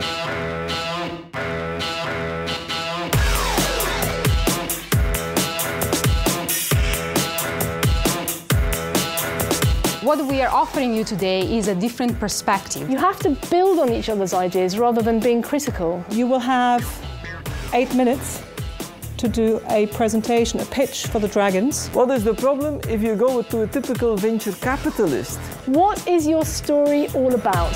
What we are offering you today is a different perspective. You have to build on each other's ideas rather than being critical. You will have 8 minutes to do a presentation, a pitch for the Dragons. What is the problem if you go to a typical venture capitalist? What is your story all about?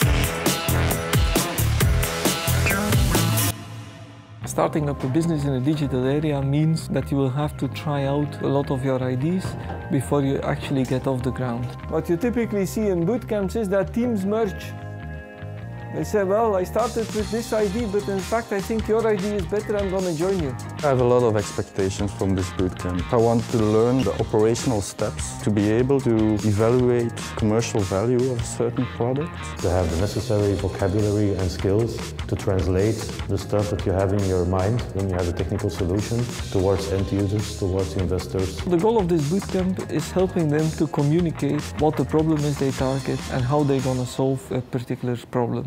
Starting up a business in a digital area means that you will have to try out a lot of your ideas before you actually get off the ground. What you typically see in bootcamps is that teams merge. They say, well, I started with this idea, but in fact I think your idea is better, I'm going to join you. I have a lot of expectations from this bootcamp. I want to learn the operational steps to be able to evaluate commercial value of a certain product. To have the necessary vocabulary and skills to translate the stuff that you have in your mind when you have a technical solution towards end users, towards investors. The goal of this bootcamp is helping them to communicate what the problem is they target and how they're going to solve a particular problem.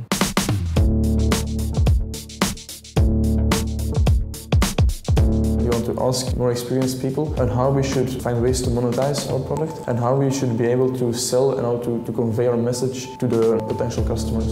We want to ask more experienced people on how we should find ways to monetize our product and how we should be able to sell and how to convey our message to the potential customers.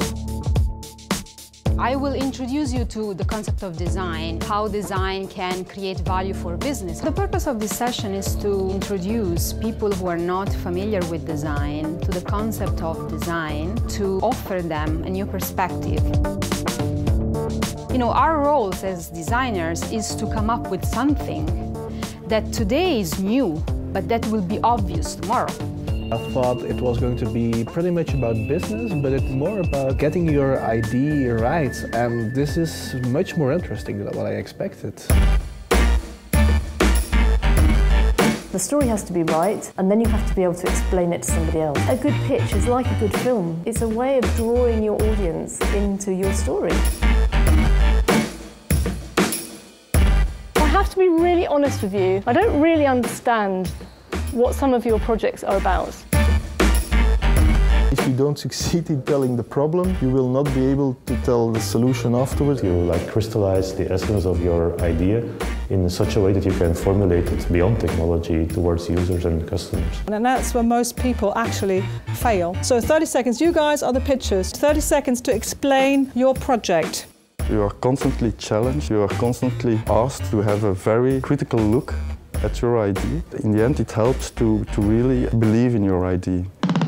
I will introduce you to the concept of design, how design can create value for business. The purpose of this session is to introduce people who are not familiar with design to the concept of design, to offer them a new perspective. You know, our roles as designers is to come up with something that today is new, but that will be obvious tomorrow. I thought it was going to be pretty much about business, but it's more about getting your idea right, and this is much more interesting than what I expected. The story has to be right, and then you have to be able to explain it to somebody else. A good pitch is like a good film. It's a way of drawing your audience into your story. I have to be really honest with you. I don't really understand what some of your projects are about. If you don't succeed in telling the problem, you will not be able to tell the solution afterwards. You crystallize the essence of your idea in such a way that you can formulate it beyond technology towards users and customers. And that's where most people actually fail. So 30 seconds, you guys are the pitchers. 30 seconds to explain your project. You are constantly challenged, you are constantly asked to have a very critical look at your idea. In the end, it helps to really believe in your idea.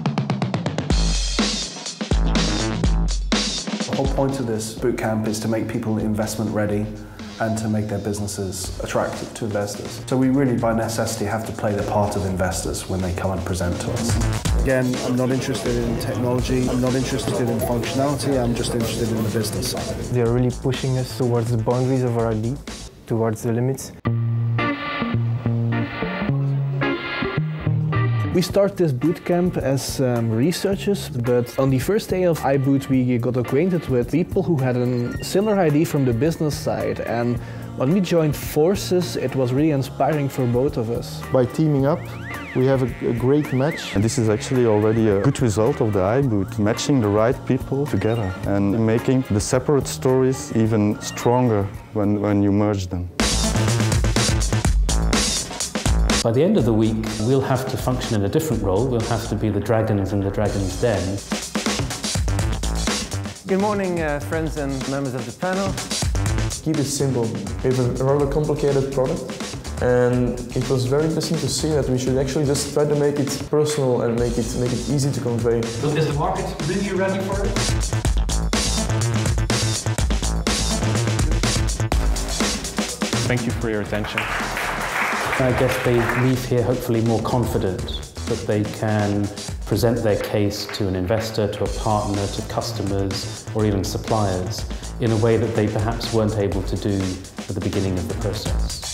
The whole point of this bootcamp is to make people investment ready and to make their businesses attractive to investors. So we really, by necessity, have to play the part of investors when they come and present to us. Again, I'm not interested in technology, I'm not interested in functionality, I'm just interested in the business side. They are really pushing us towards the boundaries of our idea, towards the limits. We start this bootcamp as researchers, but on the first day of iBoot we got acquainted with people who had a similar idea from the business side, and when we joined forces it was really inspiring for both of us. By teaming up, we have a great match. And this is actually already a good result of the iBoot, matching the right people together and making the separate stories even stronger when you merge them. By the end of the week, we'll have to function in a different role. We'll have to be the dragons in the Dragon's Den. Good morning, friends and members of the panel. Keep it simple. We have a rather complicated product, and it was very interesting to see that we should actually just try to make it personal and make it easy to convey. So is the market really ready for it? Thank you for your attention. I guess they leave here hopefully more confident that they can present their case to an investor, to a partner, to customers, or even suppliers in a way that they perhaps weren't able to do at the beginning of the process.